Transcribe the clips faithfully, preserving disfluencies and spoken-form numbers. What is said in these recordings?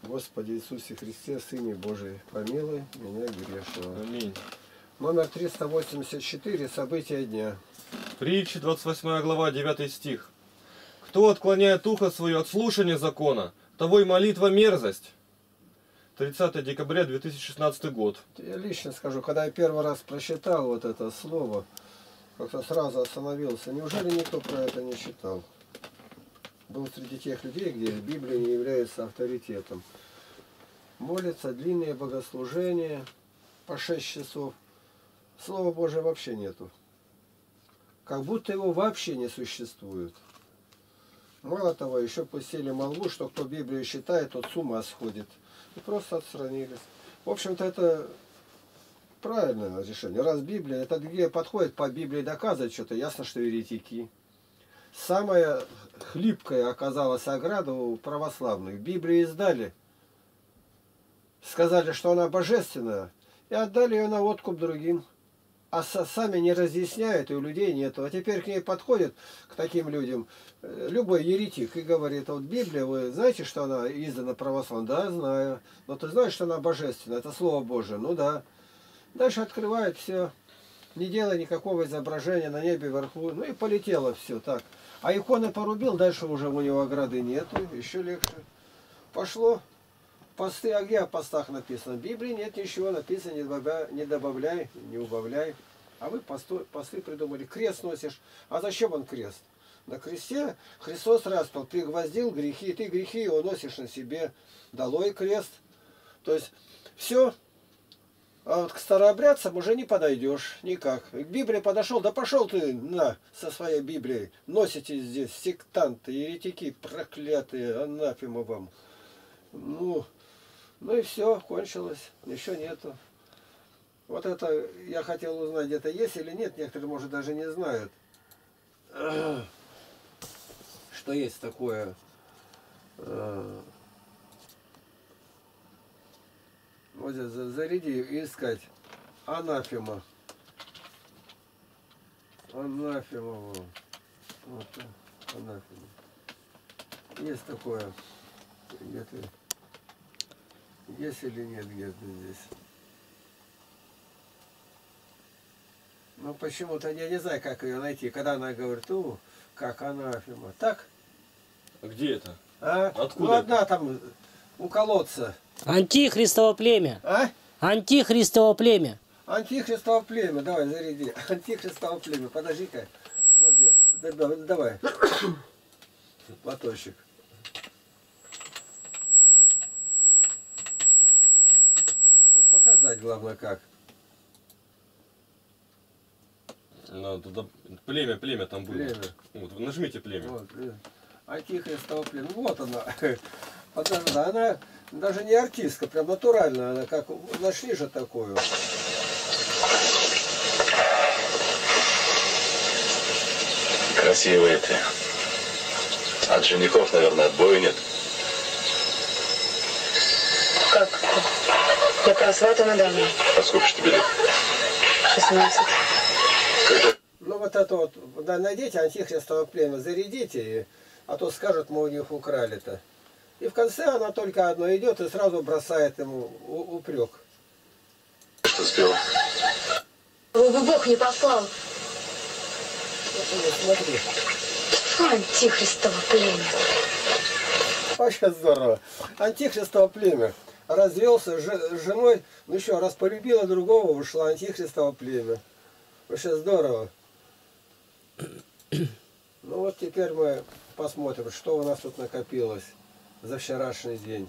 Господи Иисусе Христе, Сыне Божий, помилуй меня грешного. Аминь. Номер триста восемьдесят четыре. События дня. Притча, двадцать восьмая глава, девятый стих. Кто отклоняет ухо свое от слушания закона, того и молитва мерзость. тридцатое декабря две тысячи шестнадцатый год. Я лично скажу, когда я первый раз прочитал вот это слово, как-то сразу остановился. Неужели никто про это не читал? Был среди тех людей, где Библия не является авторитетом. Молятся, длинные богослужения по шесть часов. Слова Божия вообще нету. Как будто его вообще не существует. Мало того, еще пустили молву, что кто Библию читает, тот с ума сходит. И просто отстранились. В общем-то, это правильное решение. Раз Библия, это где подходит по Библии доказывать что-то, ясно, что еретики. Самая хлипкая оказалась ограда у православных. Библию издали, сказали, что она божественная, и отдали ее на откуп другим. А сами не разъясняют, и у людей нету. А теперь к ней подходит, к таким людям, любой еретик и говорит: вот Библия, вы знаете, что она издана православной? Да, знаю. Но ты знаешь, что она божественная, это Слово Божие? Ну да. Дальше открывает все, не делая никакого изображения на небе вверху, ну и полетело все так. А иконы порубил, дальше уже у него ограды нету, еще легче. Пошло. Посты, а где о постах написано? В Библии нет ничего, написано: не добавляй, не, добавляй, не убавляй. А вы посты, посты придумали. Крест носишь. А зачем он крест? На кресте Христос распял, пригвоздил грехи, ты грехи его носишь на себе. Долой крест. То есть все. А вот к старообрядцам уже не подойдешь никак. К Библии подошел, да пошел ты на со своей Библией. Носите здесь сектанты, еретики проклятые, анафема вам. Ну, ну и все, кончилось. Еще нету. Вот это я хотел узнать, где-то есть или нет. Некоторые, может, даже не знают, что есть такое. Вот здесь заряди и искать. Анафема. Анафема. Вот, анафема. Есть такое. Где-то. Есть или нет где-то здесь? Ну почему-то я не знаю, как ее найти. Когда она говорит: у, как анафема. Так? А где это? А? Откуда? Ну одна там у колодца. Антихристово племя. А? Антихристово племя. Антихристово племя. Давай, заряди. Антихристово племя. Подожди-ка. Вот где. Давай. Платочек. Показать главное как. Надо туда... Племя, племя там было. Племя. Вот, нажмите племя. Вот, Антихристово племя. Вот она. Подожди, она даже не артистка, прям натуральная. Она как нашли же такую. Красивые ты. От женихов, наверное, отбоя нет. Как? Я просватана давно. А сколько ж тебе лет? шестнадцать. Ну вот это вот, да, найдите антихристово племя, зарядите, и, а то скажут, мы у них украли-то. И в конце она только одно идет и сразу бросает ему упрек. Что сделал? Его бы Бог не послал. Вот, смотри. Антихристово племя. Вообще здорово. Антихристово племя. Развелся с женой, ну еще раз полюбила другого, ушла. Антихристово племя. Вообще здорово. Ну вот теперь мы посмотрим, что у нас тут накопилось за вчерашний день.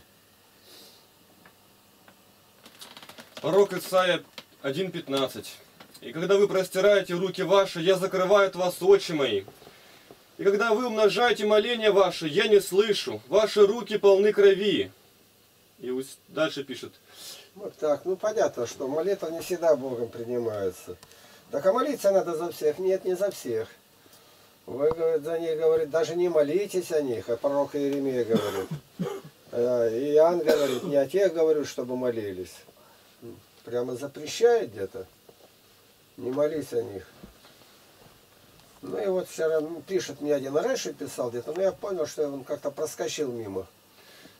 Пророк Исайя один пятнадцать. И когда вы простираете руки ваши, я закрываю от вас очи мои. И когда вы умножаете моления ваши, я не слышу. Ваши руки полны крови. И дальше пишет. Вот так, ну понятно, что молитва не всегда Богом принимается. Так а молиться надо за всех? Нет, не за всех. Вы, говорит, за них, говорит, даже не молитесь о них, а пророк Иеремия говорит. А Иоанн говорит, не о тех говорю, чтобы молились. Прямо запрещает где-то. Не молись о них. Ну и вот вчера пишет мне один раньше писал где-то, но я понял, что он как-то проскочил мимо.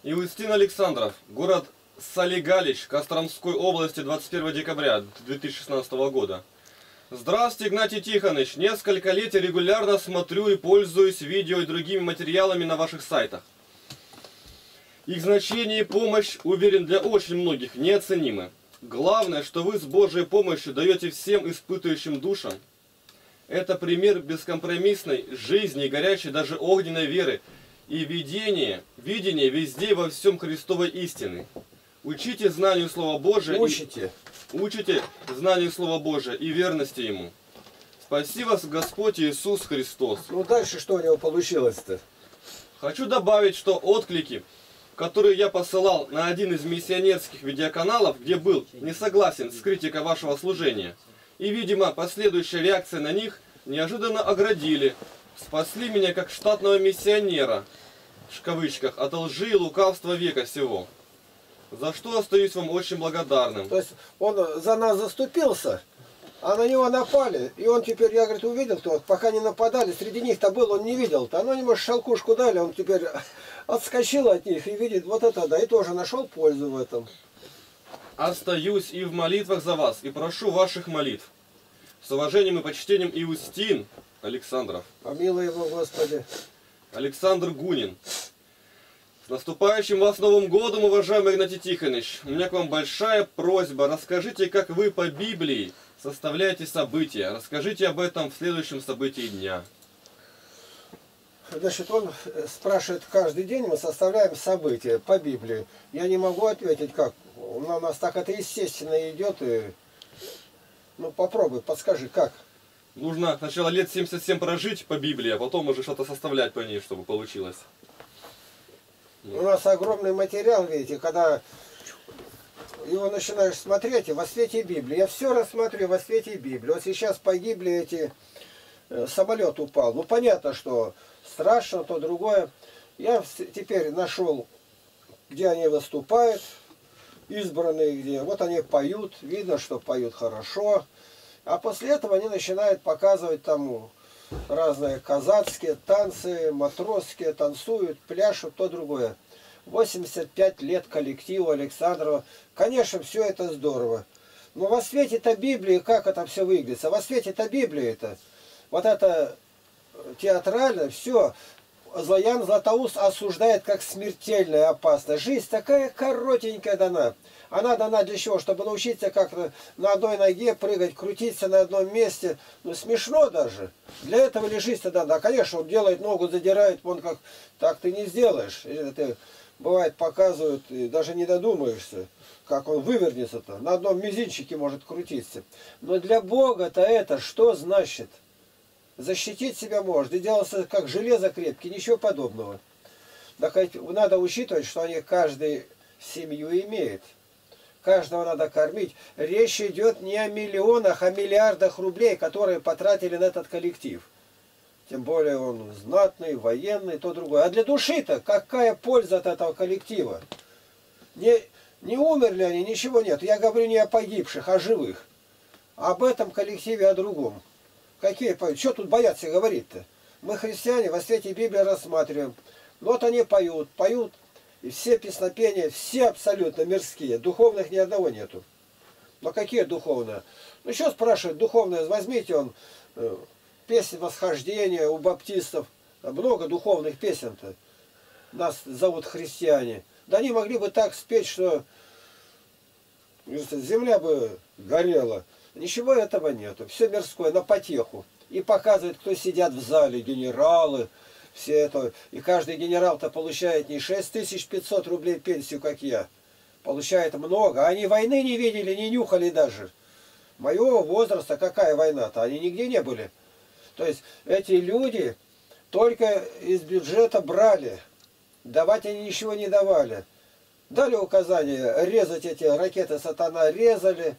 Иустин Александров, город Солигалич, Костромской области, двадцать первого декабря две тысячи шестнадцатого года. Здравствуйте, Игнатий Тихонович. Несколько лет я регулярно смотрю и пользуюсь видео и другими материалами на ваших сайтах. Их значение и помощь, уверен, для очень многих неоценимы. Главное, что вы с Божьей помощью даете всем испытывающим душам. Это пример бескомпромиссной жизни и горячей, даже огненной веры и видение, видение везде во всем Христовой истины. Учите знанию Слова Божия. Учите. И, учите знанию Слова Божия и верности Ему. Спаси вас, Господь Иисус Христос. Ну дальше что у него получилось-то? Хочу добавить, что отклики, которые я посылал на один из миссионерских видеоканалов, где был не согласен с критикой вашего служения, и, видимо, последующая реакция на них неожиданно оградили, спасли меня как штатного миссионера, в кавычках, от лжи и лукавства века сего. За что остаюсь вам очень благодарным. То есть он за нас заступился, а на него напали. И он теперь, я, говорит, увидел, кто, пока не нападали, среди них-то был, он не видел-то. Оно ему шалкушку дали, он теперь отскочил от них и видит, вот это да, и тоже нашел пользу в этом. Остаюсь и в молитвах за вас, и прошу ваших молитв. С уважением и почтением, Иустин Александров. Помилуй его, Господи. Александр Гунин. С наступающим вас Новым годом, уважаемый Игнатий Тихонович. У меня к вам большая просьба. Расскажите, как вы по Библии составляете события. Расскажите об этом в следующем событии дня. Значит, он спрашивает, каждый день мы составляем события по Библии. Я не могу ответить, как. У нас так это естественно идет. И... Ну, попробуй, подскажи, как. Нужно сначала лет семьдесят семь прожить по Библии, а потом уже что-то составлять по ней, чтобы получилось. У нас огромный материал, видите, когда его начинаешь смотреть, и во свете Библии. Я все рассмотрю во свете Библии. Вот сейчас погибли эти... Самолет упал. Ну, понятно, что страшно, то другое. Я теперь нашел, где они выступают, избранные где. Вот они поют, видно, что поют хорошо. А после этого они начинают показывать там разные казацкие танцы, матросские, танцуют, пляшут, то другое. восемьдесят пять лет коллективу Александрова. Конечно, все это здорово. Но во свете-то Библии, как это все выглядит? А во свете-то Библии-то, вот это театрально, все, Ян Златоуст осуждает как смертельная опасность. Жизнь такая коротенькая дана. Она дана для чего? Чтобы научиться как-то на одной ноге прыгать, крутиться на одном месте. Ну, смешно даже. Для этого ли жизнь-то дана? Конечно, он делает ногу, задирает, вон как, так ты не сделаешь. Это, бывает, показывают, и даже не додумаешься, как он вывернется-то. На одном мизинчике может крутиться. Но для Бога-то это что значит? Защитить себя может. И делался как железо крепкий, ничего подобного. Так надо учитывать, что они каждый семью имеет. Каждого надо кормить. Речь идет не о миллионах, а о миллиардах рублей, которые потратили на этот коллектив. Тем более он знатный, военный, то другое. А для души-то какая польза от этого коллектива? Не, не умерли они, ничего нет. Я говорю не о погибших, а о живых. Об этом коллективе, о другом. Какие, что тут бояться говорить-то? Мы, христиане, во свете Библии рассматриваем. Вот они поют, поют, и все песнопения, все абсолютно мирские. Духовных ни одного нету. Но какие духовные? Ну, что спрашивают, духовные, возьмите он, э, песни восхождения у баптистов. Много духовных песен-то. Нас зовут христиане. Да они могли бы так спеть, что земля бы горела. Ничего этого нету. Все мирское, на потеху. И показывают, кто сидят в зале, генералы, все это. И каждый генерал-то получает не шесть тысяч пятьсот рублей пенсию, как я. Получает много. Они войны не видели, не нюхали даже. Моего возраста какая война-то? Они нигде не были. То есть эти люди только из бюджета брали. Давать они ничего не давали. Дали указание резать эти ракеты «Сатана», резали.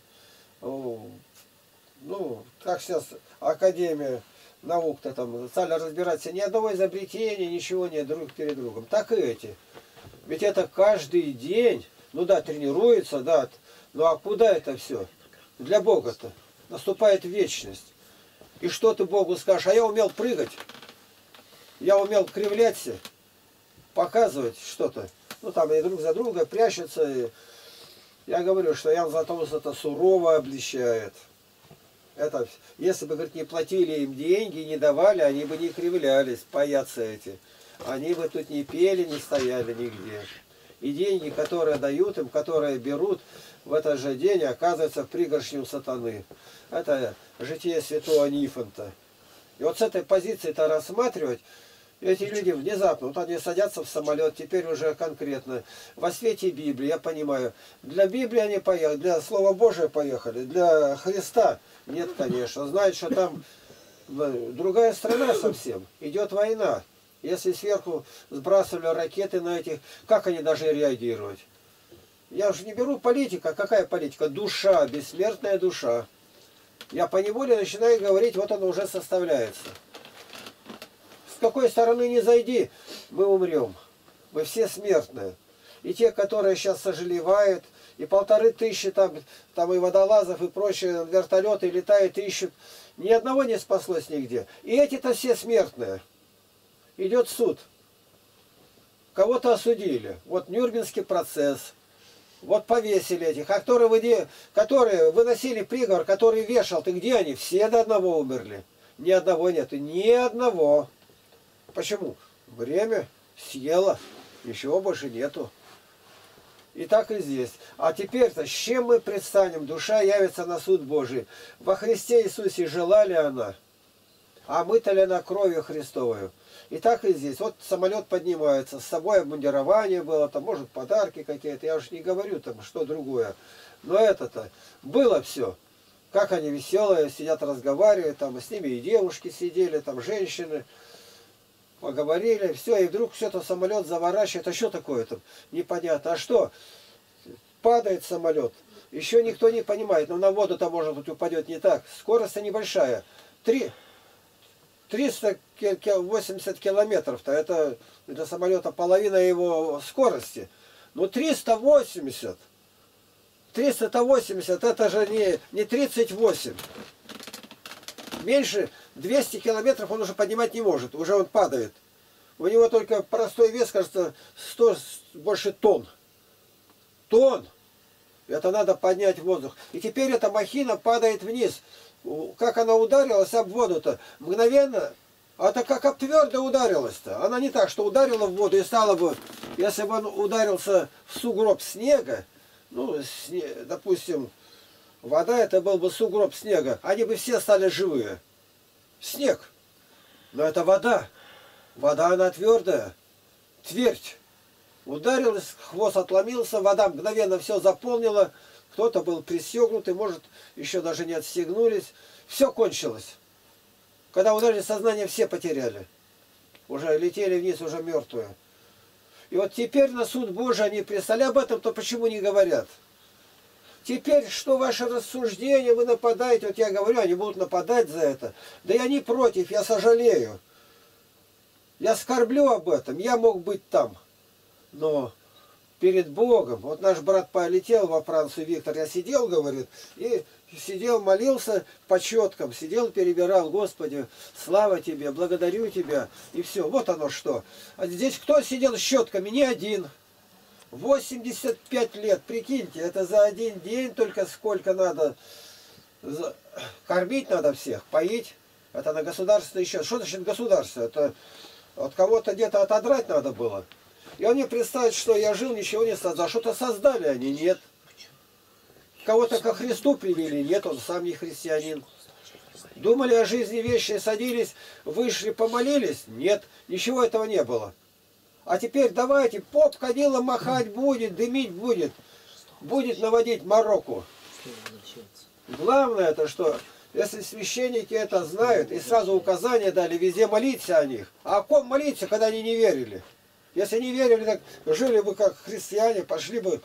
Ну, как сейчас Академия наук-то там стали разбираться, ни одного изобретения, ничего нет друг перед другом. Так и эти. Ведь это каждый день, ну да, тренируется, да, ну а куда это все? Для Бога-то. Наступает вечность. И что ты Богу скажешь? А я умел прыгать, я умел кривляться, показывать что-то. ну там и друг за друга прячутся. И я говорю, что Иоанн Златоуст это сурово обличает. Это, если бы, говорит, не платили им деньги, не давали, они бы не кривлялись, паяцы эти. Они бы тут не пели, не стояли нигде. И деньги, которые дают им, которые берут, в этот же день оказываются в пригоршню сатаны. Это житие святого Нифонта. И вот с этой позиции-то рассматривать, эти люди внезапно, вот они садятся в самолет, теперь уже конкретно, во свете Библии, я понимаю, для Библии они поехали, для Слова Божия поехали, для Христа нет, конечно. Знают, что там другая страна совсем, идет война. Если сверху сбрасывали ракеты на этих, как они должны реагировать? Я уже не беру политика. Какая политика? Душа, бессмертная душа. Я поневоле начинаю говорить, вот оно уже составляется. С какой стороны не зайди, мы умрем. Мы все смертные. И те, которые сейчас сожалевают, и полторы тысячи там, там и водолазов, и прочие вертолеты летают, ищут. Ни одного не спаслось нигде. И эти-то все смертные. Идет суд. Кого-то осудили. Вот Нюрнбергский процесс. Вот повесили этих. А которые, вы, которые выносили приговор, который вешал, ты где они? Все до одного умерли. Ни одного нету. Ни одного. Почему? Время съело. Ничего больше нету. И так и здесь. А теперь-то с чем мы предстанем? Душа явится на суд Божий. Во Христе Иисусе жила ли она? А мы-то ли она кровью Христовою? И так и здесь. Вот самолет поднимается, с собой обмундирование было, там, может, подарки какие-то, я уж не говорю там, что другое. Но это-то было все. Как они веселые, сидят, разговаривают, там, с ними и девушки сидели, там, женщины, поговорили, все, и вдруг все-то самолет заворачивает. А что такое там? Непонятно. А что? Падает самолет. Еще никто не понимает, но на воду-то, может быть, упадет не так. Скорость-то небольшая. Три... триста восемьдесят километров-то, это для самолета половина его скорости. Но триста восемьдесят, триста восемьдесят, это же не, не тридцать восемь. Меньше двухсот километров он уже поднимать не может, уже он падает. У него только простой вес, кажется, сто, больше тонн. Тонн! Это надо поднять в воздух. И теперь эта махина падает вниз. Как она ударилась об воду-то, мгновенно, а это как об твердо ударилась-то. Она не так, что ударила в воду и стала бы, если бы он ударился в сугроб снега, ну, сне, допустим, вода, это был бы сугроб снега, они бы все стали живые. Снег. Но это вода. Вода, она твердая. Твердь. Ударилась, хвост отломился, вода мгновенно все заполнила. Кто-то был пристегнутый, может, еще даже не отстегнулись. Все кончилось. Когда ударили, сознание все потеряли. Уже летели вниз, уже мертвые. И вот теперь на суд Божий они пристали об этом, то почему не говорят? Теперь, что ваше рассуждение, вы нападаете, вот я говорю, они будут нападать за это. Да я не против, я сожалею. Я скорблю об этом, я мог быть там. Но перед Богом, вот наш брат полетел во Францию, Виктор, я сидел, говорит, и сидел, молился по четкам, сидел, перебирал, Господи, слава Тебе, благодарю Тебя, и все, вот оно что. А здесь кто сидел с щетками? Ни один. восемьдесят пять лет, прикиньте, это за один день только сколько надо, кормить надо всех, поить, это на государственный счет. Что значит государство? Это от кого-то где-то отодрать надо было. И он мне представит, что я жил, ничего не создал. Что-то создали они? Нет. Кого-то ко Христу привели? Нет, он сам не христианин. Думали о жизни вечной, садились, вышли, помолились? Нет, ничего этого не было. А теперь давайте, поп кадилом махать будет, дымить будет, будет наводить мороку. Главное это, что если священники это знают и сразу указания дали, везде молиться о них. А о ком молиться, когда они не верили? Если не верили, так жили бы как христиане, пошли бы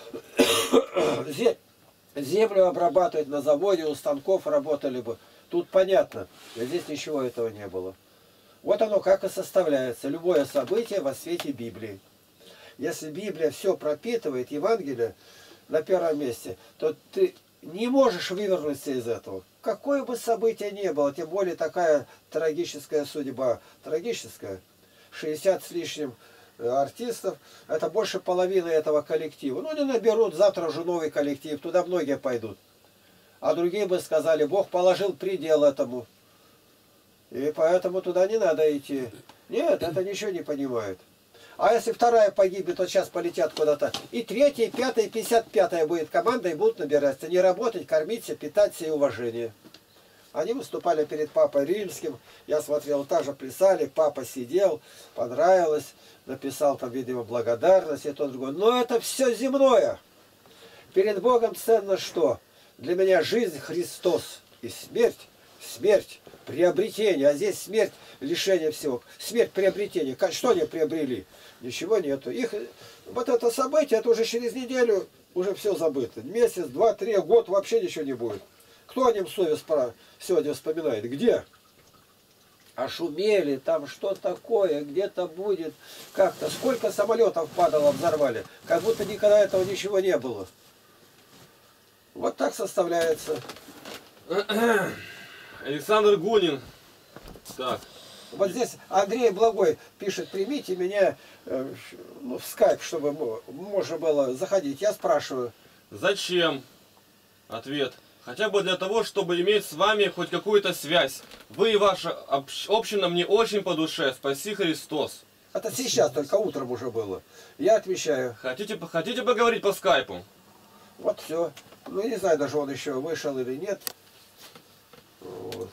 землю обрабатывать на заводе, у станков работали бы. Тут понятно, здесь ничего этого не было. Вот оно как и составляется. Любое событие во свете Библии. Если Библия все пропитывает, Евангелие на первом месте, то ты не можешь вывернуться из этого. Какое бы событие ни было, тем более такая трагическая судьба. Трагическая. шестьдесят с лишним артистов, это больше половины этого коллектива. Ну, не наберут, завтра уже новый коллектив, туда многие пойдут. А другие бы сказали, Бог положил предел этому. И поэтому туда не надо идти. Нет, это ничего не понимают. А если вторая погибнет, то сейчас полетят куда-то. И третья, и пятая, и пятьдесят пятая будет команда, и будут набираться. Не работать, кормиться, питаться и уважение. Они выступали перед Папой Римским. Я смотрел, тоже плясали. Папа сидел, понравилось. Написал там, видимо, благодарность и то другое. Но это все земное. Перед Богом ценно что? Для меня жизнь Христос и смерть, смерть, приобретение. А здесь смерть, лишение всего. Смерть, приобретение. Что они приобрели? Ничего нету. Их, вот это событие, это уже через неделю уже все забыто. Месяц, два, три, год вообще ничего не будет. Кто о нем совесть сегодня вспоминает? Где? А шумели, там что такое, где-то будет, как-то. Сколько самолетов падало, взорвали. Как будто никогда этого ничего не было. Вот так составляется. Александр Гунин. Так. Вот здесь Андрей Благой пишет, примите меня э, ну, в скайп, чтобы можно было заходить. Я спрашиваю. Зачем? Ответ. Хотя бы для того, чтобы иметь с вами хоть какую-то связь. Вы и ваша общ община мне очень по душе. Спаси Христос. Это сейчас, только утром уже было. Я отвечаю. Хотите, хотите поговорить по скайпу? Вот все. Ну, не знаю, даже он еще вышел или нет. Вот.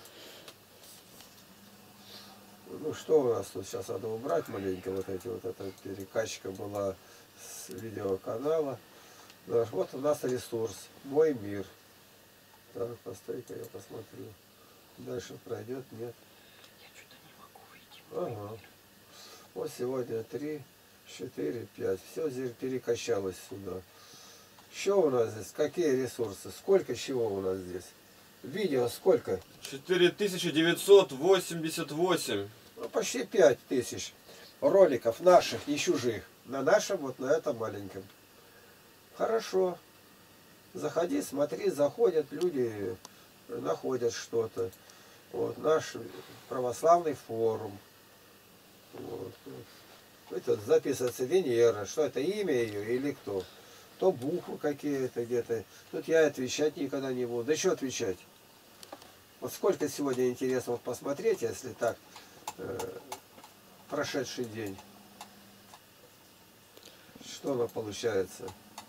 Ну, что у нас тут сейчас надо убрать маленько. Вот эти вот, эта перекачка была с видеоканала. Вот у нас ресурс. Мой мир. Так, постой-ка я посмотрю. Дальше пройдет, нет. Я что-то не могу выйти. Ага. Вот сегодня три, четыре, пять. Все здесь перекачалось сюда. Что у нас здесь? Какие ресурсы? Сколько чего у нас здесь? Видео сколько? четыре тысячи девятьсот восемьдесят восемь. Ну, почти пять тысяч роликов наших, не чужих. На нашем, вот на этом маленьком. Хорошо. Заходи, смотри, заходят люди, находят что-то. Вот наш православный форум. Вот. Это записывается Венера. Что это, имя ее или кто? То буквы какие-то где-то. Тут я отвечать никогда не буду. Да что отвечать? Вот сколько сегодня интересно посмотреть, если так, э, прошедший день. Что оно получается?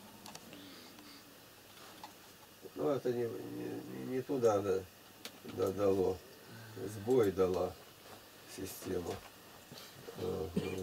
Ну, это не, не, не туда да, да, дало. Сбой дала система. Ага.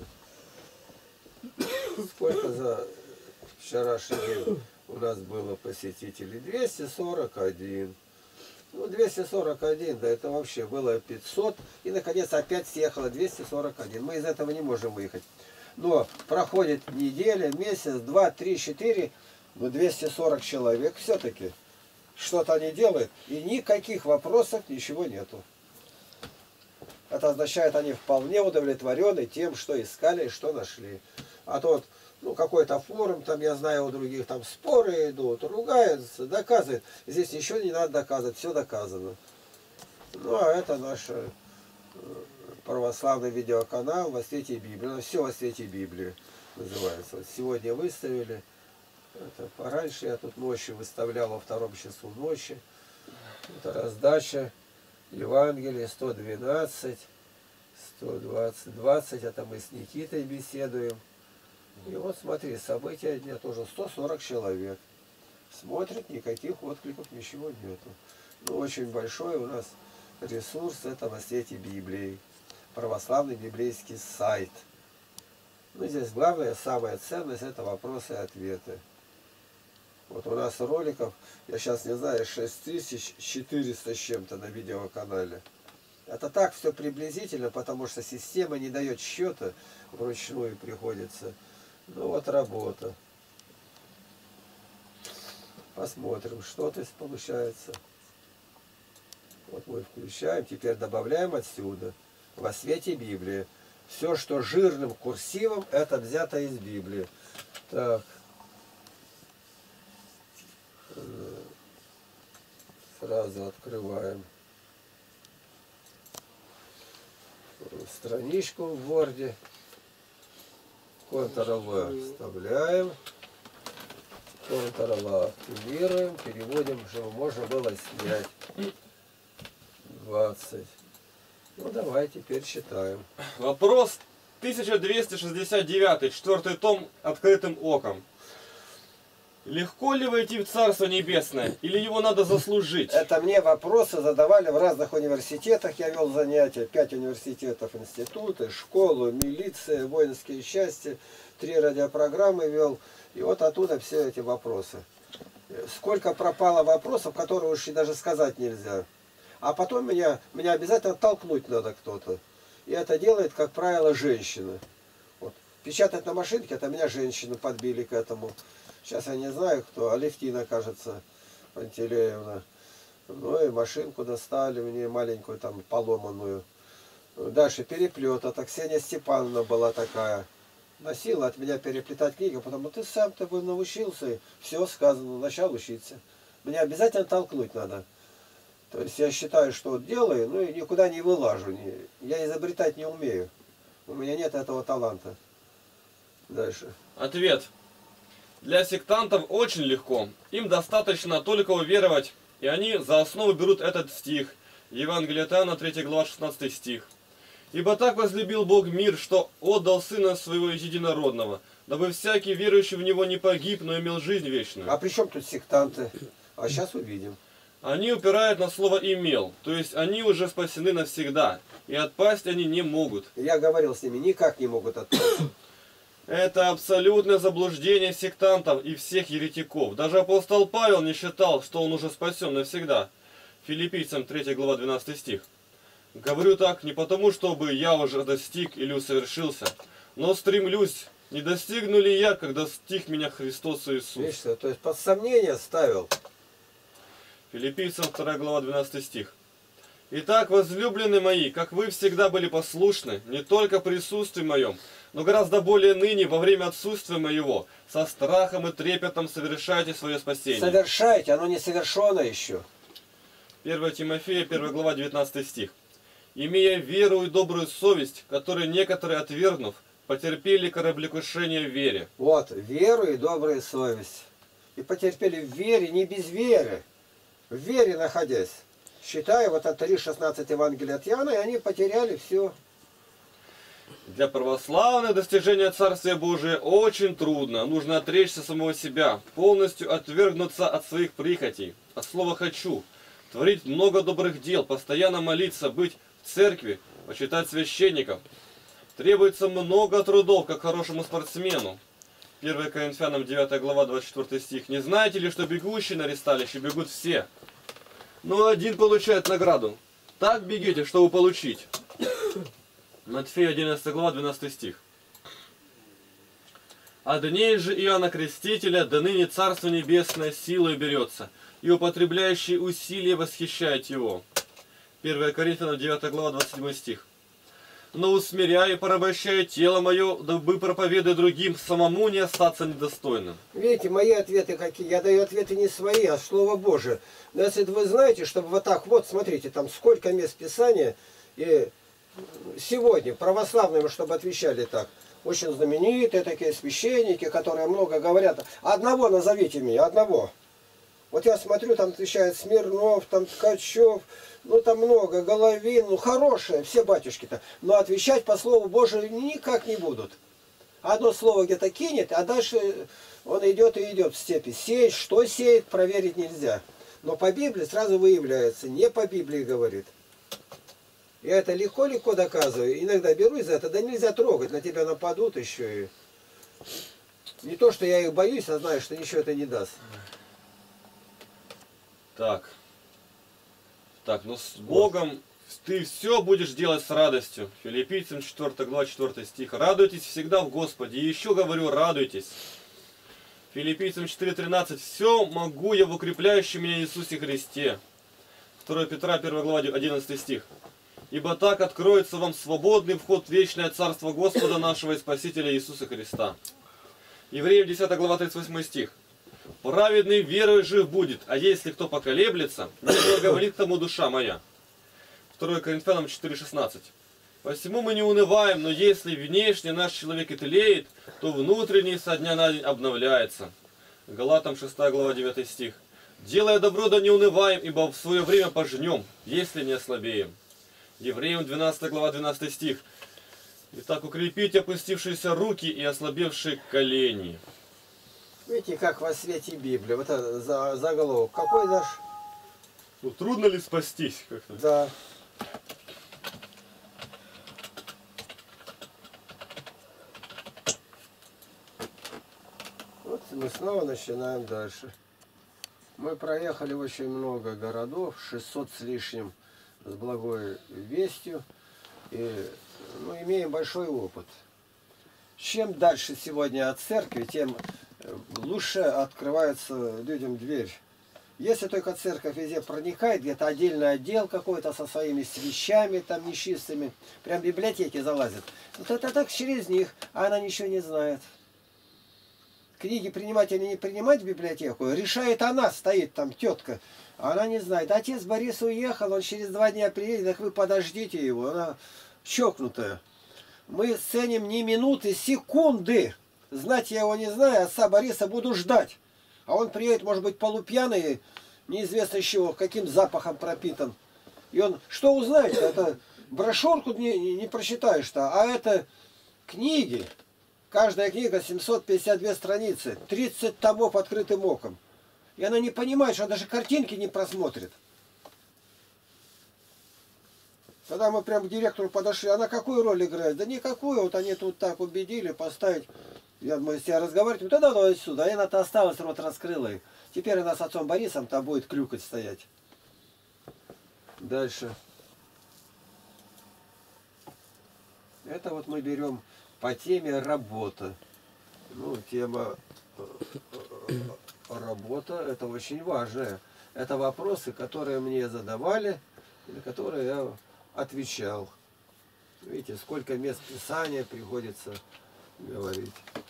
Сколько за вчерашний день у нас было посетителей? двести сорок один. Ну, двести сорок один, да это вообще было пятьсот. И, наконец, опять съехало двести сорок один. Мы из этого не можем выехать. Но проходит неделя, месяц, два, три, четыре, ну, двести сорок человек все-таки. Что-то они делают, и никаких вопросов, ничего нету. Это означает, они вполне удовлетворены тем, что искали и что нашли. А тот, ну, какой-то форум, там, я знаю, у других там споры идут, ругаются, доказывают. Здесь ничего не надо доказывать, все доказано. Ну, а это наш православный видеоканал «Во свете Библии». Все «Во свете Библии» называется. Вот сегодня выставили. Это пораньше я тут ночью выставлял во втором часу ночи. Это раздача Евангелия сто двенадцать, сто двадцать, двадцать. Это мы с Никитой беседуем. И вот смотри, события дня тоже сто сорок человек. Смотрят, никаких откликов, ничего нету. Ну, очень большой у нас ресурс, это «Во свете Библии». Православный библейский сайт. Ну, здесь главная, самая ценность, это вопросы и ответы. Вот у нас роликов, я сейчас не знаю, шесть тысяч четыреста с чем-то на видеоканале. Это так все приблизительно, потому что система не дает счета, вручную приходится. Ну вот работа. Посмотрим, что то есть получается. Вот мы включаем, теперь добавляем отсюда. «Во свете Библии». Все, что жирным курсивом, это взято из Библии. Так. Сразу открываем страничку в Word. Ctrl-V вставляем. Ctrl-A активируем. Переводим, чтобы можно было снять. двадцать. Ну давай теперь считаем. Вопрос тысяча двести шестьдесят девять, четвертый том «Открытым оком». Легко ли войти в Царство Небесное, или его надо заслужить? Это мне вопросы задавали в разных университетах. Я вел занятия. Пять университетов, институты, школу, милиция, воинские части. Три радиопрограммы вел. И вот оттуда все эти вопросы. Сколько пропало вопросов, которые уж и даже сказать нельзя. А потом меня, меня обязательно толкнуть надо кто-то. И это делает, как правило, женщина. Вот. Печатать на машинке, это меня женщины подбили к этому. Сейчас я не знаю кто, Алевтина, кажется, Пантелеевна. Ну и машинку достали мне маленькую там поломанную. Дальше переплет. Это Ксения Степановна была такая. Носила от меня переплетать книги, потому что ты сам-то бы научился. Все сказано, начал учиться. Меня обязательно толкнуть надо. То есть я считаю, что вот делаю, ну и никуда не вылажу. Я изобретать не умею. У меня нет этого таланта. Дальше. Ответ. Для сектантов очень легко. Им достаточно только уверовать, и они за основу берут этот стих. Евангелие от Иоанна, третья глава, шестнадцатый стих. «Ибо так возлюбил Бог мир, что отдал Сына Своего Единородного, дабы всякий верующий в Него не погиб, но имел жизнь вечную». А при чем тут сектанты? А сейчас увидим. Они упирают на слово «имел», то есть они уже спасены навсегда, и отпасть они не могут. Я говорил с ними, никак не могут отпасть. Это абсолютное заблуждение сектантов и всех еретиков. Даже апостол Павел не считал, что он уже спасен навсегда. Филиппийцам третья глава, двенадцатый стих. Говорю так не потому, чтобы я уже достиг или усовершился, но стремлюсь, не достигну ли я, когда достиг меня Христос Иисус. Видишь, то есть под сомнение ставил. Филиппийцам вторая глава, двенадцатый стих. Итак, возлюбленные мои, как вы всегда были послушны, не только в присутствии моем, но гораздо более ныне, во время отсутствия моего, со страхом и трепетом совершайте свое спасение. Совершайте, оно не совершено еще. первое Тимофея, первая глава, девятнадцатый стих. «Имея веру и добрую совесть, которые некоторые, отвергнув, потерпели кораблекрушение в вере». Вот, веру и добрую совесть. И потерпели в вере, не без веры. В вере находясь. Считаю, вот от три шестнадцать Евангелия от Иоанна, и они потеряли все. Для православных достижение Царствия Божия очень трудно. Нужно отречься самого себя, полностью отвергнуться от своих прихотей, от слова «хочу», творить много добрых дел, постоянно молиться, быть в церкви, почитать священников. Требуется много трудов, как хорошему спортсмену. первое Коринфянам девятая глава, двадцать четвёртый стих. «Не знаете ли, что бегущие на ресталище бегут все, но один получает награду? Так бегите, чтобы получить». Матфея одиннадцатая глава, двенадцатый стих. «От дней же Иоанна Крестителя до ныне Царство Небесное силой берется, и употребляющие усилия восхищают его». первое Коринфянам девятая глава, двадцать седьмой стих. «Но усмиряя и порабощая тело мое, дабы проповедуя другим, самому не остаться недостойным». Видите, мои ответы какие? Я даю ответы не свои, а Слово Божие. Но если вы знаете, чтобы вот так, вот смотрите, там сколько мест Писания, и сегодня православным, чтобы отвечали так. Очень знаменитые такие священники, которые много говорят. Одного назовите мне, одного. Вот я смотрю, там отвечает Смирнов, там Ткачев, ну там много, Головин, ну хорошие, все батюшки-то. Но отвечать по Слову Божию никак не будут. Одно слово где-то кинет, а дальше он идет и идет в степи. Сеять, что сеет, проверить нельзя. Но по Библии сразу выявляется, не по Библии говорит. Я это легко-легко доказываю. Иногда берусь за это, да нельзя трогать, на тебя нападут еще. И... Не то, что я их боюсь, а знаю, что ничего это не даст. Так. Так, ну с Богом ты все будешь делать с радостью. Филиппийцам четвёртая глава, четвёртый стих. «Радуйтесь всегда в Господе». И еще говорю, радуйтесь. Филиппийцам четыре тринадцать. «Все могу я в укрепляющем меня Иисусе Христе». второе Петра, первая глава, одиннадцатый стих. «Ибо так откроется вам свободный вход в вечное Царство Господа нашего и Спасителя Иисуса Христа». Евреям десятая глава, тридцать восьмой стих. «Праведный верой жив будет, а если кто поколеблется, не благоволит тому душа моя». второе Коринфянам четыре шестнадцать. Посему мы не унываем, но если внешне наш человек и тлеет, то внутренний со дня на день обновляется. Галатам шестая глава девятый стих. Делая добро, да не унываем, ибо в свое время пожнем, если не ослабеем. Евреям двенадцатая глава двенадцатый стих. Итак, укрепите опустившиеся руки и ослабевшие колени. Видите, как во свете Библии. Вот это за, заголовок. Какой наш? Ну, трудно ли спастись как-то? Да. Вот мы снова начинаем дальше. Мы проехали очень много городов, шестьсот с лишним, с благой вестью, и ну, имеем большой опыт. Чем дальше сегодня от церкви, тем лучше открывается людям дверь. Если только церковь везде проникает, где-то отдельный отдел какой-то со своими свещами там нечистыми, прям в библиотеки залазит, вот это так через них, а она ничего не знает. Книги принимать или не принимать в библиотеку, решает она, стоит там тетка, а она не знает. Отец Борис уехал, он через два дня приедет, так вы подождите его, она чокнутая. Мы ценим не минуты, секунды. Знать я его не знаю, отца Бориса буду ждать. А он приедет, может быть, полупьяный, неизвестно с чего, каким запахом пропитан. И он что узнает? Это брошюрку не, не, не прочитаешь-то, а это книги. Каждая книга семьсот пятьдесят две страницы, тридцать томов открытым оком. И она не понимает, что даже картинки не просмотрит. Когда мы прям к директору подошли, она какую роль играет? Да никакую, вот они тут так убедили поставить. Я, мы с ней разговариваем, тогда давай сюда. И она-то осталась, рот раскрыла. И теперь она с отцом Борисом там будет клюкать стоять. Дальше. Это вот мы берем по теме работа. Ну, тема работа, это очень важная. Это вопросы, которые мне задавали, на которые я отвечал. Видите, сколько мест Писания приходится говорить.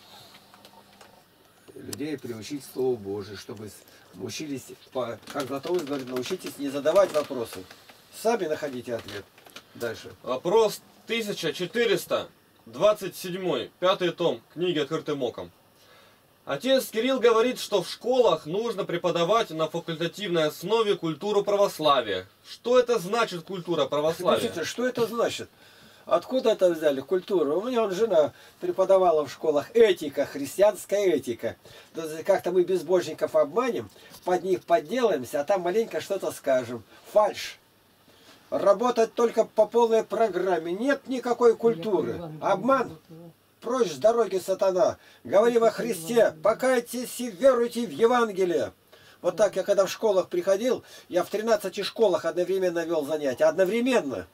Людей приучить Слову Божие, чтобы научились, по, как Златоуст говорит, научитесь не задавать вопросы. Сами находите ответ. Дальше. Вопрос тысяча четыреста двадцать семь, пятый том книги «Открытым оком». Отец Кирилл говорит, что в школах нужно преподавать на факультативной основе культуру православия. Что это значит культура православия? Скажите, что это значит? Откуда это взяли, культуру? У меня он, жена преподавала в школах этика, христианская этика. Как-то мы безбожников обманем, под них подделаемся, а там маленько что-то скажем. Фальшь. Работать только по полной программе. Нет никакой культуры. Обман. Прочь с дороги, сатана. Говори во Христе, покайтесь и веруйте в Евангелие. Вот так я когда в школах приходил, я в тринадцати школах одновременно вел занятия. Одновременно.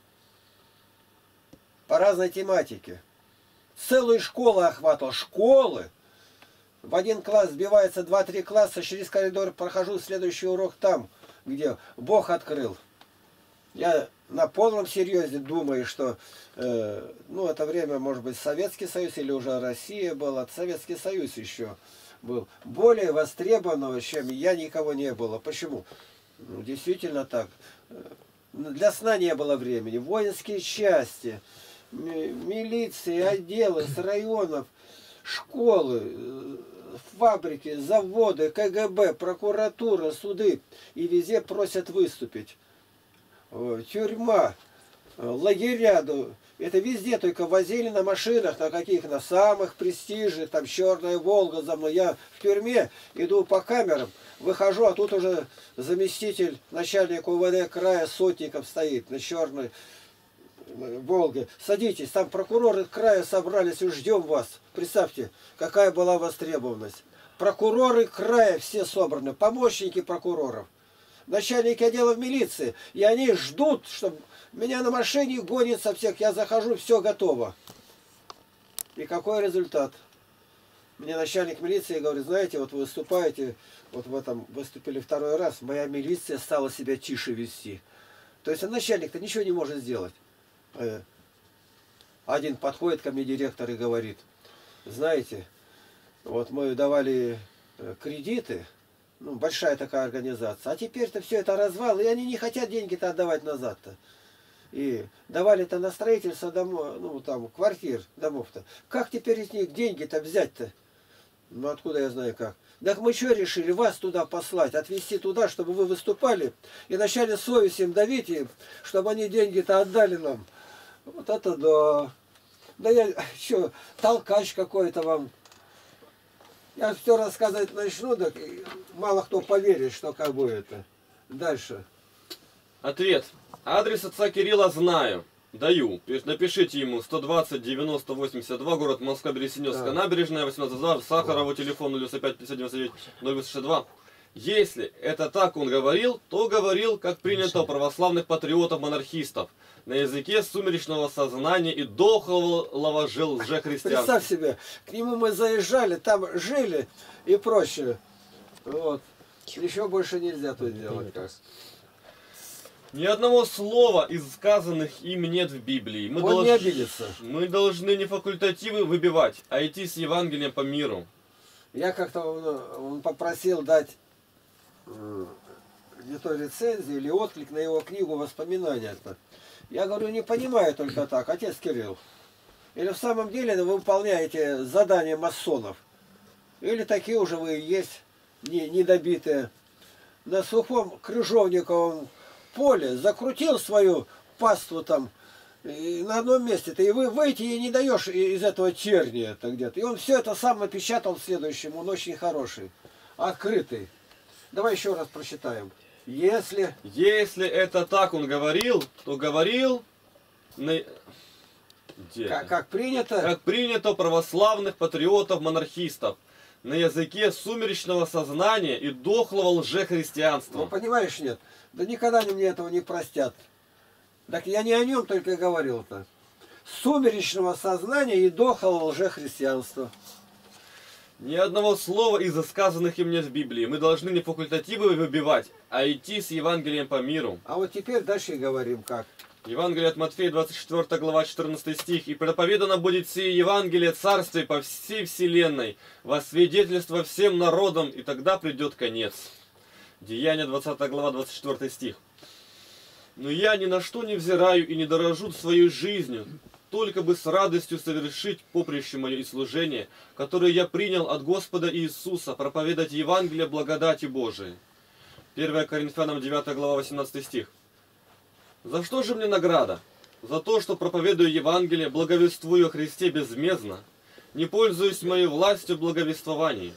По разной тематике. Целую школу охватывал. Школы. В один класс сбивается два-три класса, через коридор прохожу следующий урок там, где Бог открыл. Я на полном серьезе думаю, что э, ну, это время, может быть, Советский Союз или уже Россия была. Советский Союз еще был более востребованного, чем я, никого не было. Почему? Ну, действительно так. Для сна не было времени. Воинские части, милиции, отделы с районов, школы, фабрики, заводы, ка гэ бэ, прокуратура, суды. И везде просят выступить. Тюрьма, лагеря, это везде только возили на машинах, на каких, на самых престижных, там Черная Волга за мной. Я в тюрьме иду по камерам, выхожу, а тут уже заместитель начальника у вэ дэ края Сотников стоит на Черной Волге. Садитесь, там прокуроры края собрались и ждем вас. Представьте, какая была востребованность. Прокуроры края все собраны, помощники прокуроров. Начальники отдела в милиции, и они ждут, чтобы меня на машине гонят со всех, я захожу, все готово. И какой результат? Мне начальник милиции говорит, знаете, вот вы выступаете, вот в этом выступили второй раз, моя милиция стала себя тише вести. То есть начальник-то ничего не может сделать. Один подходит ко мне директор и говорит, знаете, вот мы давали кредиты, ну, большая такая организация. А теперь-то все это развал, и они не хотят деньги-то отдавать назад-то. И давали-то на строительство домов, ну там квартир, домов-то. Как теперь из них деньги-то взять-то? Ну откуда я знаю как? Так мы что решили? Вас туда послать, отвезти туда, чтобы вы выступали и начали совесть им давить, им, чтобы они деньги-то отдали нам. Вот это да. Да я что, толкач какой-то вам. Я все рассказывать начну, так мало кто поверит, что как бы это. Дальше. Ответ. Адрес отца Кирилла знаю. Даю. Напишите ему сто двадцать девяносто восемьдесят два, город Москва, Бересневская, Да. набережная, восемнадцать два, Сахарова, телефон ноль пять пятьдесят девяносто девять ноль восемьдесят два. Если это так он говорил, то говорил, как принято у православных патриотов-монархистов, на языке сумеречного сознания и дохлого лжехристианства. Представь себе, к нему мы заезжали, там жили и прочее. Вот. Еще больше нельзя тут делать. Как. Ни одного слова из сказанных им нет в Библии. Мы, Он долж... не обидится. Мы должны не факультативы выбивать, а идти с Евангелием по миру. Я как-то он, он попросил дать э, не то рецензию или отклик на его книгу «Воспоминания». Я говорю, не понимаю только так, отец Кирилл. Или в самом деле вы выполняете задания масонов? Или такие уже вы и есть, не, недобитые? На сухом крыжовниковом поле закрутил свою паству там и на одном месте-то, и вы выйти ей не даешь из этого терния-то где-то. И он все это сам напечатал в следующем, он очень хороший, открытый. Давай еще раз прочитаем. Если... Если это так он говорил, то говорил... На... Где? Как, как принято... Как принято у православных патриотов-монархистов, на языке сумеречного сознания и дохлого лжехристианства. Ну, понимаешь, нет. Да никогда они мне этого не простят. Так я не о нем только говорил-то. Сумеречного сознания и дохлого лжехристианства. Ни одного слова из сказанных им нет в Библии. Мы должны не факультативы выбивать, а идти с Евангелием по миру. А вот теперь дальше и говорим как. Евангелие от Матфея, двадцать четвёртая глава, четырнадцатый стих. «И проповедано будет сие Евангелие Царствия по всей вселенной, во свидетельство всем народам, и тогда придет конец». Деяния, двадцатая глава, двадцать четвёртый стих. «Но я ни на что не взираю и не дорожу своей жизнью, только бы с радостью совершить поприще мое и служение, которое я принял от Господа Иисуса, проповедать Евангелие благодати Божией». первое Коринфянам, девятая глава, восемнадцатый стих. «За что же мне награда? За то, что проповедую Евангелие, благовествую о Христе безмездно, не пользуюсь моей властью благовествований».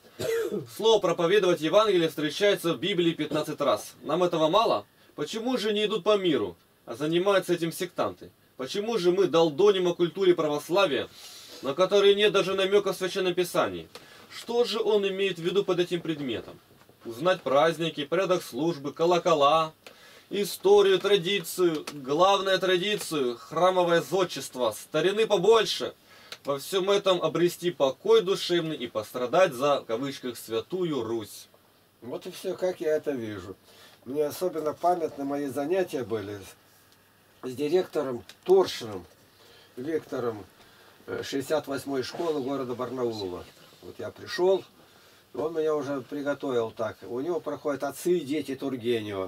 Слово «проповедовать Евангелие» встречается в Библии пятнадцать раз. Нам этого мало? Почему же не идут по миру, а занимаются этим сектанты? Почему же мы долдоним о культуре православия, на которой нет даже намека в Священном Писании? Что же он имеет в виду под этим предметом? Узнать праздники, порядок службы, колокола, историю, традицию, главное традицию, храмовое зодчество, старины побольше. Во всем этом обрести покой душевный и пострадать за, в кавычках, святую Русь. Вот и все, как я это вижу. Мне особенно памятны мои занятия были с, с директором Торшиным, лектором шестьдесят восьмой школы города Барнаула. Вот я пришел, он меня уже приготовил так. У него проходят отцы и дети Тургенева.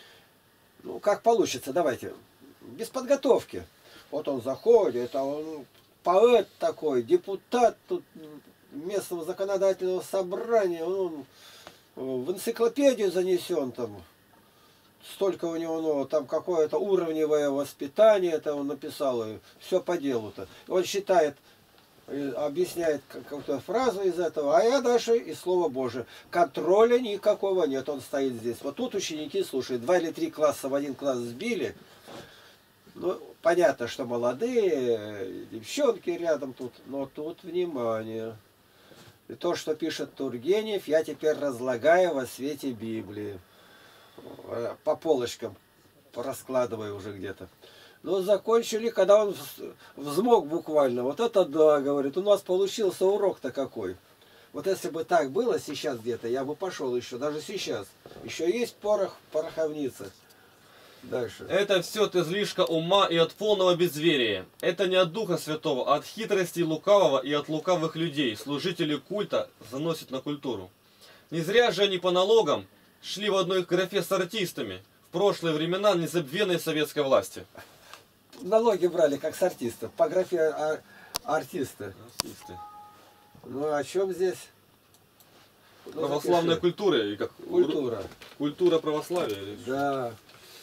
Ну, как получится, давайте. Без подготовки. Вот он заходит, а он поэт такой, депутат тут местного законодательного собрания, он в энциклопедию занесен там. Столько у него, ну, там какое-то уровневое воспитание, это он написал, и все по делу-то. Он считает, объясняет какую-то фразу из этого, а я дальше из Слова Божия. Контроля никакого нет, он стоит здесь. Вот тут ученики, слушай, два или три класса в один класс сбили. Ну, понятно, что молодые, девчонки рядом тут, но тут внимание. И то, что пишет Тургенев, я теперь разлагаю во свете Библии. По полочкам раскладываю уже где-то. Но закончили, когда он взмок буквально. Вот это да, говорит, у нас получился урок-то какой. Вот если бы так было сейчас где-то, я бы пошел еще, даже сейчас. Еще есть порох в пороховнице. Дальше. Это все от излишка ума и от полного безверия. Это не от Духа Святого, а от хитрости лукавого и от лукавых людей. Служители культа заносят на культуру. Не зря же они по налогам шли в одной графе с артистами в прошлые времена незабвенной советской власти. налоги брали, как с артистов, по графе ар- артиста. Артисты. Ну о чем здесь? Ну, Православная запиши. культура. И как... Культура. Культура православия. или что? Да.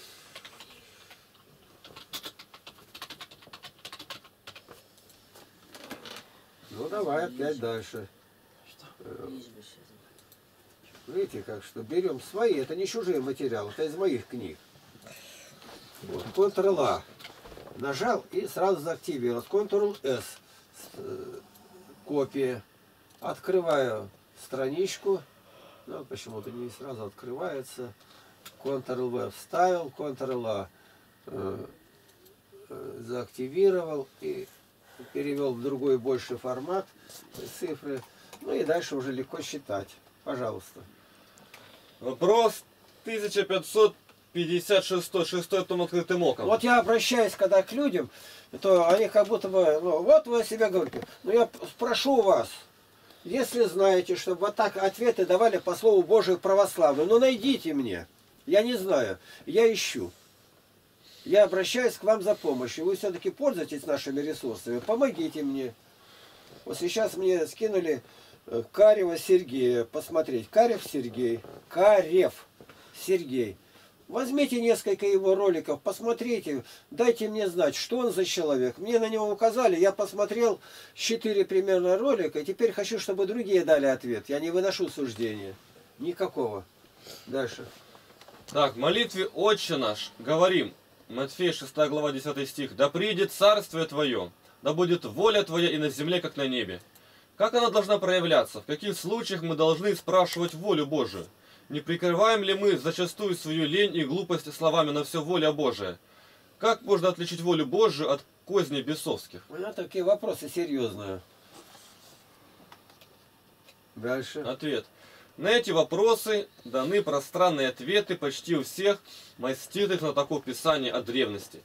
Ну давай опять дальше. Э, Видите, как что берем свои, это не чужие материалы, это из моих книг. Вот, Ctrl-A. Нажал и сразу заактивировалось. Ctrl-S. э, Копия. Открываю страничку. Ну, почему-то не сразу открывается. Ctrl-V вставил, Ctrl-A э, э, заактивировал и перевел в другой больший формат цифры. Ну и дальше уже легко считать. Пожалуйста. Вопрос тысяча пятьсот пятьдесят шесть, шестой том открытым оком. Вот я обращаюсь, когда к людям, то они как будто бы, ну, вот вы о себе говорите. Но я спрошу вас, если знаете, чтобы вот так ответы давали по Слову Божию православию, ну найдите мне. Я не знаю, я ищу. Я обращаюсь к вам за помощью. Вы все-таки пользуетесь нашими ресурсами, помогите мне. Вот сейчас мне скинули э, Карева Сергея посмотреть. Карев Сергей. Карев Сергей. Возьмите несколько его роликов, посмотрите, дайте мне знать, что он за человек. Мне на него указали, я посмотрел четыре примерно ролика, и теперь хочу, чтобы другие дали ответ. Я не выношу суждения. Никакого. Дальше. Так, в молитве «Отче наш» говорим, Матфея шестая глава десятый стих, «Да придет царствие Твое, да будет воля Твоя и на земле, как на небе». Как она должна проявляться? В каких случаях мы должны спрашивать волю Божию? Не прикрываем ли мы зачастую свою лень и глупость словами «на все воля Божия»? Как можно отличить волю Божию от козней бесовских? Ну, такие вопросы серьезные. Дальше. Ответ. На эти вопросы даны пространные ответы почти у всех маститых знатоков Писания от древности.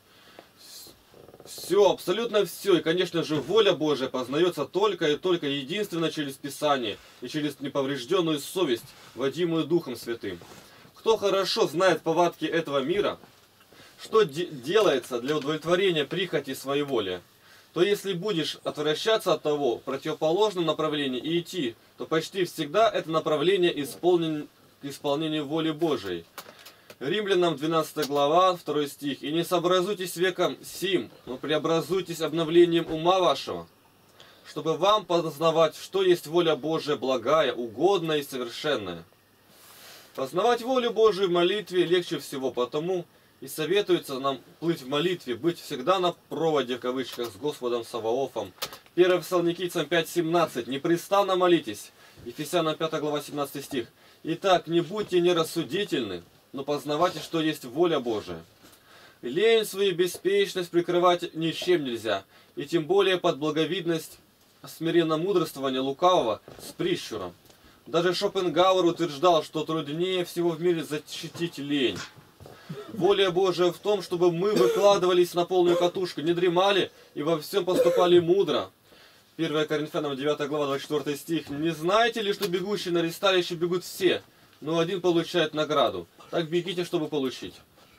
Все, абсолютно все, и, конечно же, воля Божия познается только и только единственно через Писание и через неповрежденную совесть, водимую Духом Святым. Кто хорошо знает повадки этого мира, что де делается для удовлетворения прихоти своей воли, то если будешь отвращаться от того в противоположном направлении и идти, то почти всегда это направление исполнен к исполнению воли Божией. Римлянам двенадцатая глава, второй стих. «И не сообразуйтесь веком сим, но преобразуйтесь обновлением ума вашего, чтобы вам познавать, что есть воля Божия благая, угодная и совершенная». Познавать волю Божию в молитве легче всего, потому и советуется нам плыть в молитве, быть всегда на проводе, в кавычках, с Господом Саваофом. первое Фессалоникийцам пять семнадцать. «Непрестанно молитесь». Ефесянам пятая глава, семнадцатый стих. «Итак, не будьте нерассудительны, но познавайте, что есть воля Божия. Лень свою беспечность прикрывать ничем нельзя, и тем более под благовидность смиренно мудрствования лукавого с прищуром. Даже Шопенгауэр утверждал, что труднее всего в мире защитить лень. Воля Божия в том, чтобы мы выкладывались на полную катушку, не дремали и во всем поступали мудро. первое Коринфянам девятая глава, двадцать четвёртый стих. «Не знаете ли, что бегущие на ресталище бегут все, но один получает награду? Так бегите, чтобы получить».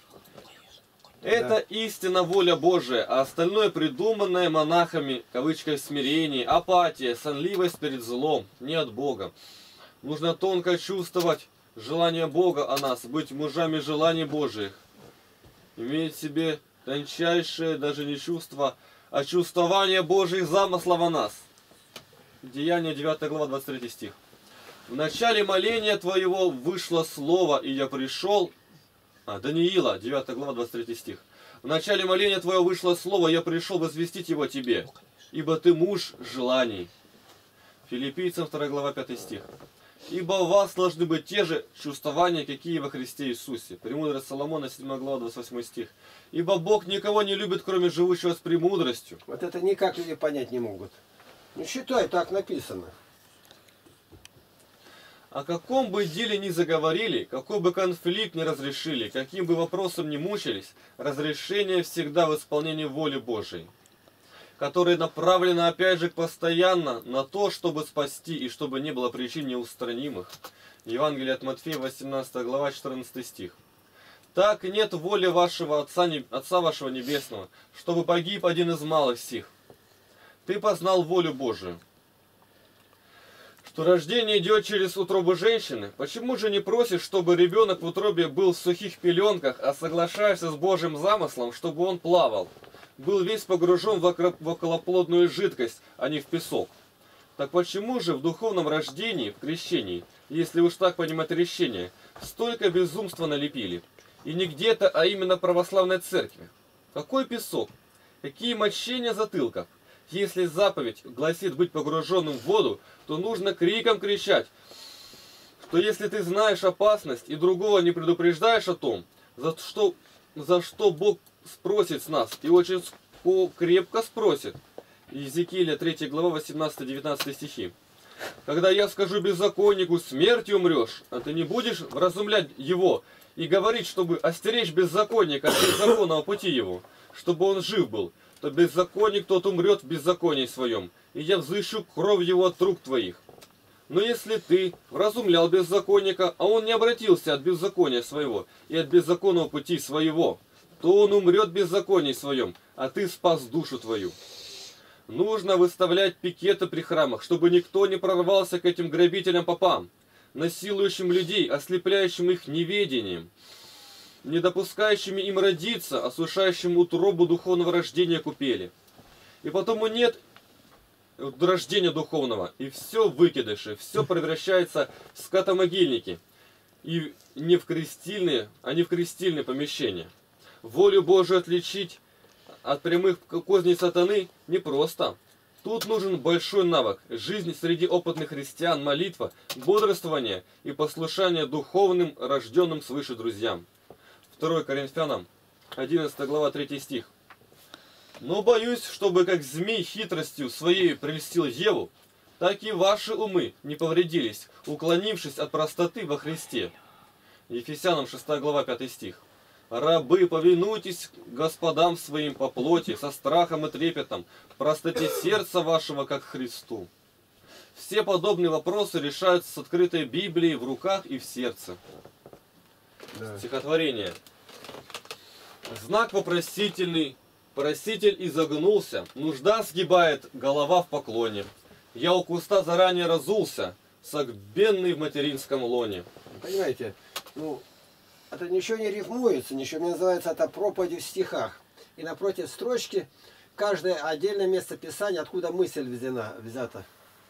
Это да. Истинно воля Божия, а остальное придуманное монахами, кавычкой, смирение, апатия, сонливость перед злом, не от Бога. Нужно тонко чувствовать желание Бога о нас, быть мужами желаний Божиих, иметь в себе тончайшее даже не чувство, а чувствование Божьих замыслов о нас. Деяние девятая глава, двадцать третий стих. «В начале моления твоего вышло слово, и я пришел». А, Даниила, девятая глава, двадцать третий стих. «В начале моления твоего вышло слово, я пришел возвестить его тебе, ибо ты муж желаний». Филиппийцам вторая глава, пятый стих. «Ибо у вас должны быть те же чувствования, какие во Христе Иисусе». Премудрость Соломона, седьмая глава, двадцать восьмой стих. «Ибо Бог никого не любит, кроме живущего с премудростью». Вот это никак люди понять не могут. Ну считай, так написано. О каком бы деле ни заговорили, какой бы конфликт ни разрешили, каким бы вопросом ни мучились, разрешение всегда в исполнении воли Божией, которая направлена опять же постоянно на то, чтобы спасти и чтобы не было причин неустранимых. Евангелие от Матфея, восемнадцатая глава, четырнадцатый стих. Так нет воли вашего Отца, не- Отца вашего Небесного, чтобы погиб один из малых сих. Ты познал волю Божию, что рождение идет через утробу женщины. Почему же не просишь, чтобы ребенок в утробе был в сухих пеленках, а соглашаешься с Божьим замыслом, чтобы он плавал, был весь погружен в окро- в околоплодную жидкость, а не в песок? Так почему же в духовном рождении, в крещении, если уж так понимать крещение, столько безумства налепили? И не где-то, а именно в православной церкви. Какой песок? Какие мощения затылков? Если заповедь гласит быть погруженным в воду, то нужно криком кричать, что если ты знаешь опасность и другого не предупреждаешь о том, за что, за что Бог спросит с нас, и очень ско- крепко спросит. Иезекииля третья глава восемнадцатый-девятнадцатый стихи. Когда я скажу беззаконнику, смертью умрешь, а ты не будешь вразумлять его и говорить, чтобы остеречь беззаконника от беззаконного пути его, чтобы он жив был, то беззаконник тот умрет в беззаконии своем, и я взыщу кровь его от рук твоих. Но если ты вразумлял беззаконника, а он не обратился от беззакония своего и от беззаконного пути своего, то он умрет в беззаконии своем, а ты спас душу твою. Нужно выставлять пикеты при храмах, чтобы никто не прорвался к этим грабителям-попам, насилующим людей, ослепляющим их неведением, не допускающими им родиться, осушающим утробу духовного рождения купели. И потому нет рождения духовного, и все выкидыши, все превращается в скотомогильники, и не в крестильные, а не в крестильные помещения. Волю Божию отличить от прямых козней сатаны непросто. Тут нужен большой навык, жизнь среди опытных христиан, молитва, бодрствование и послушание духовным, рожденным свыше друзьям. второе Коринфянам, одиннадцатая глава, третий стих. Но боюсь, чтобы как змей хитростью своей прельстил Еву, так и ваши умы не повредились, уклонившись от простоты во Христе. Ефесянам шестая глава, пятый стих. Рабы, повинуйтесь господам своим по плоти, со страхом и трепетом, в простоте сердца вашего, как Христу. Все подобные вопросы решаются с открытой Библией в руках и в сердце. Да. Стихотворение. Знак вопросительный, проситель изогнулся, нужда сгибает, голова в поклоне. Я у куста заранее разулся, согбенный в материнском лоне. Понимаете, ну, это ничего не рифмуется, ничего не называется, это проповеди в стихах. И напротив строчки каждое отдельное место Писания, откуда мысль взята. взята.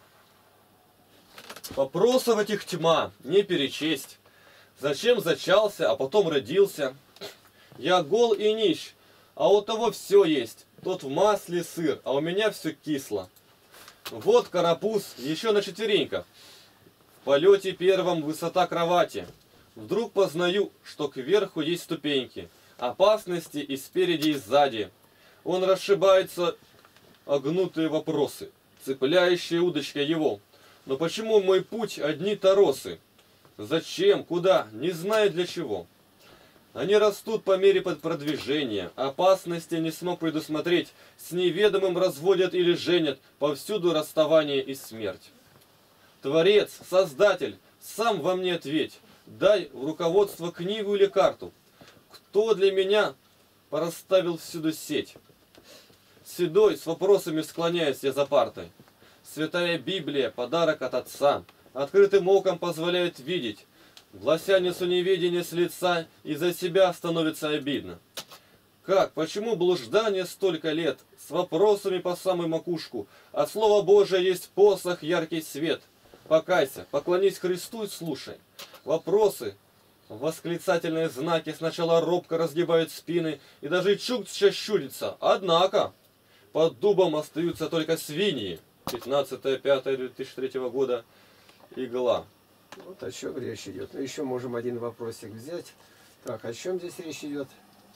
Вопросов этих тьма, не перечесть. Зачем зачался, а потом родился? Я гол и нищ, а у того все есть. Тот в масле сыр, а у меня все кисло. Вот карапуз, еще на четвереньках. В полете первом высота кровати. Вдруг познаю, что кверху есть ступеньки. Опасности и спереди, и сзади. Он расшибается о гнутые вопросы, цепляющие удочкой его. Но почему мой путь одни торосы? Зачем, куда, не знаю для чего. Они растут по мере продвижения, опасности не смог предусмотреть, с неведомым разводят или женят, повсюду расставание и смерть. Творец, Создатель, сам во мне ответь, дай в руководство книгу или карту. Кто для меня порасставил всюду сеть? Седой, с вопросами склоняюсь я за партой. Святая Библия, подарок от Отца, открытым оком позволяет видеть. Глася несу неведение с лица, и за себя становится обидно. Как, почему блуждание столько лет, с вопросами по самую макушку, а Слово Божие есть посох, яркий свет. Покайся, поклонись Христу и слушай. Вопросы, восклицательные знаки сначала робко разгибают спины, и даже чукча щурится. Однако, под дубом остаются только свиньи. пятнадцатое пятое две тысячи третьего года, игла. Вот о чем речь идет. Ну, еще можем один вопросик взять. Так, о чем здесь речь идет?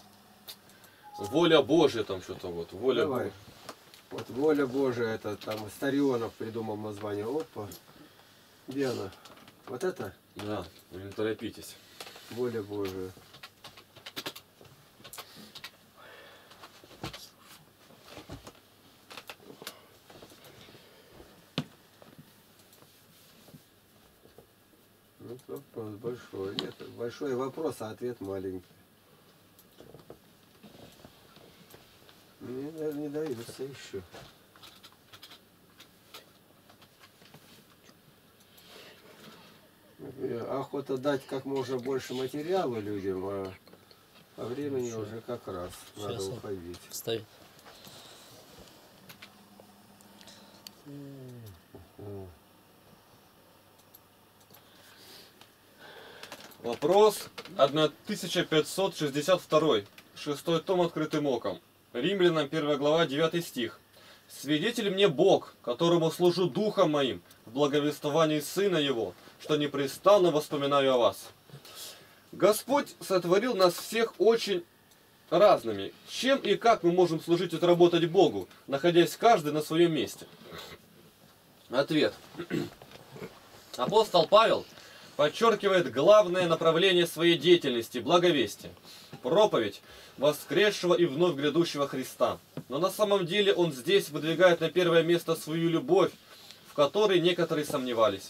Воля Божья там что-то вот. Воля Давай. Божья. Вот воля Божия, это там Старионов придумал название. Опа. Где она? Вот это? Да, вы не торопитесь. Воля Божия. Ну, вопрос большой. Нет, большой вопрос, а ответ маленький. Мне, наверное, не даются еще. Охота дать как можно больше материала людям, а, а времени Хорошо. уже как раз надо Сейчас я уходить. вставь. Вопрос тысяча пятьсот шестьдесят два. Шестой том открытым оком. Римлянам первая глава, девятый стих. «Свидетель мне Бог, которому служу духом моим, в благовествовании Сына Его, что непрестанно воспоминаю о вас». Господь сотворил нас всех очень разными. Чем и как мы можем служить и работать Богу, находясь каждый на своем месте? Ответ. Апостол Павел подчеркивает главное направление своей деятельности – благовестие, проповедь воскресшего и вновь грядущего Христа. Но на самом деле он здесь выдвигает на первое место свою любовь, в которой некоторые сомневались.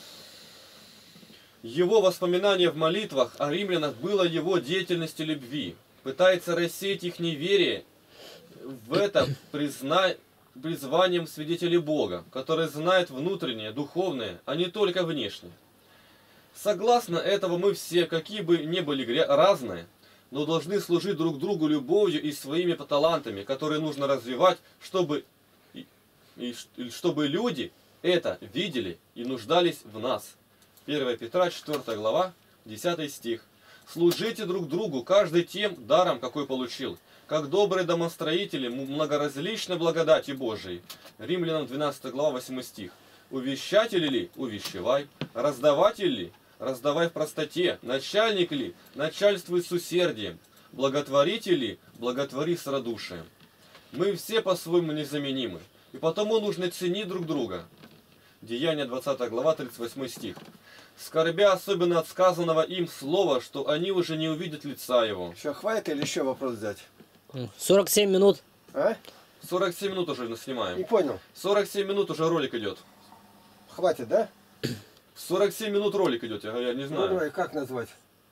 Его воспоминание в молитвах о римлянах было его деятельностью любви. Пытается рассеять их неверие в это призна... призванием свидетелей Бога, который знает внутреннее, духовное, а не только внешнее. Согласно этого мы все, какие бы ни были гря... разные, но должны служить друг другу любовью и своими талантами, которые нужно развивать, чтобы, и, и, чтобы люди это видели и нуждались в нас. первое Петра, четвёртая глава, десятый стих. «Служите друг другу, каждый тем даром, какой получил, как добрые домостроители многоразличной благодати Божией». Римлянам двенадцатая глава, восьмой стих. «Увещатель ли? Увещевай. Раздаватель ли? Раздавай в простоте. Начальник ли? Начальствуй с усердием. Благотворитель ли? Благотвори с радушием». Мы все по-своему незаменимы, и потому нужно ценить друг друга. Деяния двадцатая глава, тридцать восьмой стих. «Скорбя особенно от сказанного им слова, что они уже не увидят лица его». Еще хватит или еще вопрос взять? сорок семь минут. А? сорок семь минут уже Не снимаем. понял. сорок семь минут уже ролик идет. Хватит, да? сорок семь минут ролик идет, я, я не Ну знаю. давай, как назвать?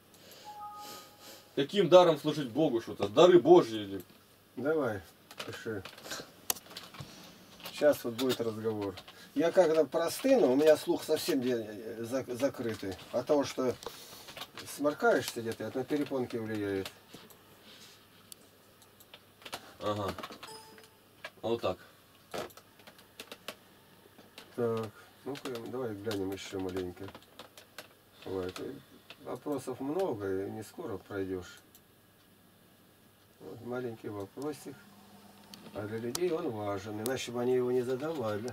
Каким даром служить Богу что-то? Дары Божьи или... Давай, пиши. Сейчас вот будет разговор. Я когда простыну, у меня слух совсем закрытый. От того, что сморкаешься где-то, это на перепонки влияет. Ага. Вот так. Так, ну-ка, давай глянем еще маленько. Вот. Вопросов много, и не скоро пройдешь. Вот маленький вопросик. А для людей он важен, иначе бы они его не задавали.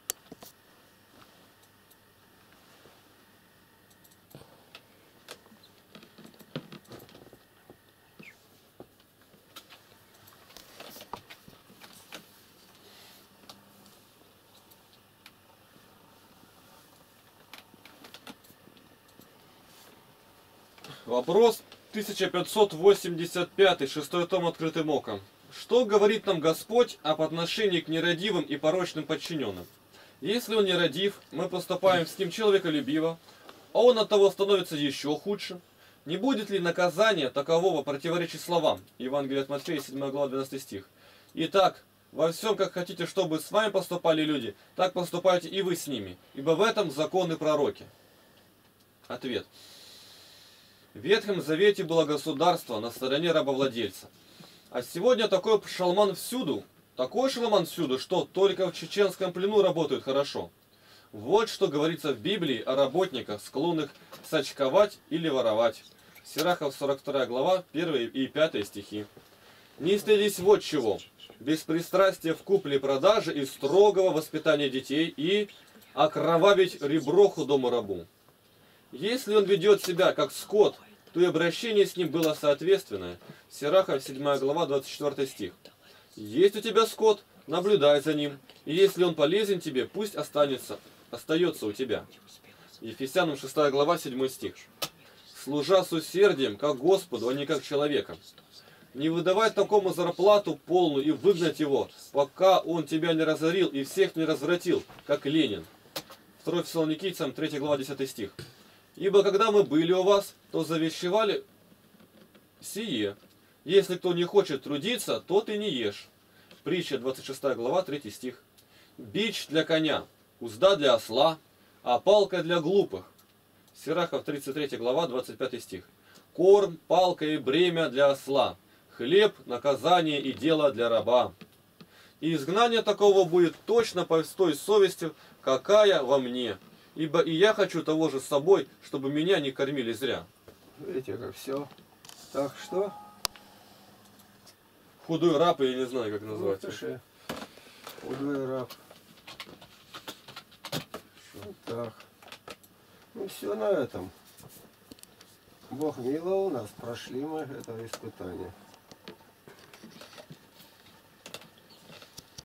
Вопрос тысяча пятьсот восемьдесят пять, шестой том открытым оком. Что говорит нам Господь об отношении к нерадивым и порочным подчиненным? Если он нерадив, мы поступаем с ним человеколюбиво, а он от того становится еще худше. Не будет ли наказание такового противоречить словам? Евангелие от Матфея, седьмая глава, двенадцатый стих. Итак, во всем, как хотите, чтобы с вами поступали люди, так поступайте и вы с ними, ибо в этом законы пророки. Ответ. В Ветхом Завете было государство на стороне рабовладельца. А сегодня такой шалман всюду, такой шалман всюду, что только в чеченском плену работают хорошо. Вот что говорится в Библии о работниках, склонных сачковать или воровать. Сирахов, сорок вторая глава, первый и пятый стихи. Не стыдись вот чего. Беспристрастие в купле и продаже и строгого воспитания детей и окровавить ребро худому рабу. Если он ведет себя как скот, то и обращение с ним было соответственное. Сирахов, седьмая глава, двадцать четвёртый стих. Есть у тебя скот, наблюдай за ним, и если он полезен тебе, пусть останется, остается у тебя. Ефесянам шестая глава, седьмой стих. Служа с усердием, как Господу, а не как человеком. Не выдавай такому зарплату полную и выгнать его, пока он тебя не разорил и всех не развратил, как Ленин. второе Фессалоникийцам, третья глава, десятый стих. Ибо когда мы были у вас, то завещевали сие. Если кто не хочет трудиться, тот и не ешь. Притча двадцать шестая глава, третий стих. Бич для коня, узда для осла, а палка для глупых. Сирахов тридцать третья глава, двадцать пятый стих. Корм, палка и бремя для осла, хлеб, наказание и дело для раба. И изгнание такого будет точно по той совести, какая во мне. Ибо и я хочу того же с собой, чтобы меня не кормили зря. Видите, как все. Так что? Худой раб, я не знаю, как Ну, назвать. пиши. Худой раб. Вот так. Ну все на этом. Бог миловал нас, прошли мы это испытание.